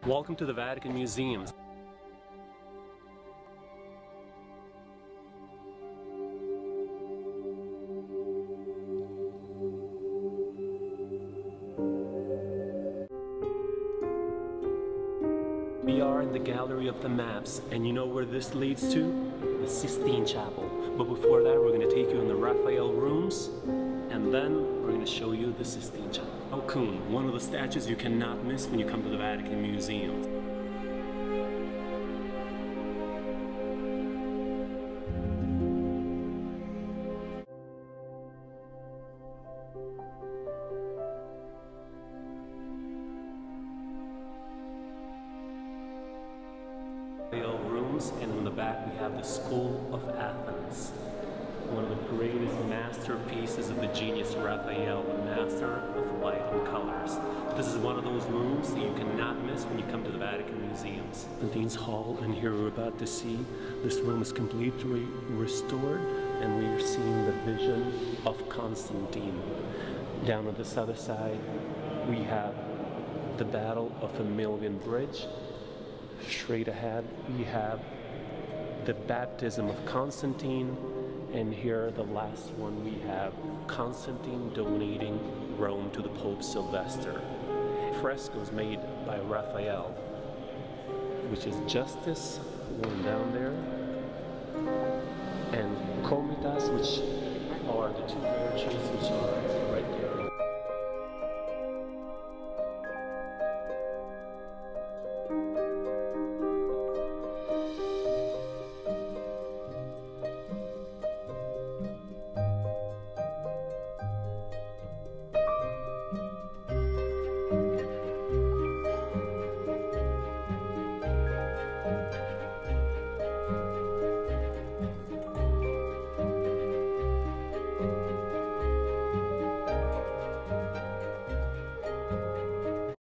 Welcome to the Vatican Museums. We are in the Gallery of the Maps, and you know where this leads to? The Sistine Chapel. But before that, we're going to take you in the Raphael Rooms, and then we're going to show you the Sistine Chapel. Alcune, one of the statues you cannot miss when you come to the Vatican Museums. Raphael Rooms, and in the back we have the School of Athens. One of the greatest masterpieces of the genius Raphael, the master of light and colors. This is one of those rooms that you cannot miss when you come to the Vatican Museums. Contains hall, and here we're about to see this room is completely restored, and we are seeing the vision of Constantine. Down on this other side we have the Battle of Emilian Bridge. Straight ahead we have the baptism of Constantine, and here the last one we have Constantine donating Rome to the Pope Sylvester. Frescoes made by Raphael, which is Justice, one down there, and Comitas, which are the two virtues which are right there.